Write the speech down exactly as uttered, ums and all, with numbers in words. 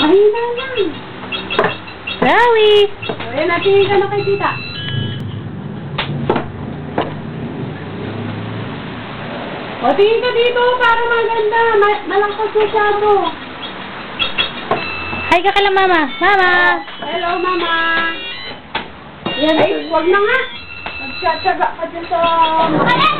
Mahina lang. Rawi! Ayan, natingin ka na kay tita. O, tingin ka dito para maganda. Ma malakas masyado. Hi ka kala mama. Mama! Hello, mama. Yan, ay, huwag na nga. Magtsatsaga ka dyan sa...